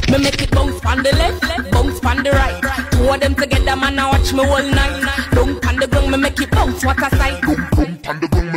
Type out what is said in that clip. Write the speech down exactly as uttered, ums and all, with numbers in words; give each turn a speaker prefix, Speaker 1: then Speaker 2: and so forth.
Speaker 1: Me make it bounce on the left, bounce on the right. Two of them together, man, I watch me all night. Don't on the ground, me make it bounce, what a sight.
Speaker 2: Don't on the ground.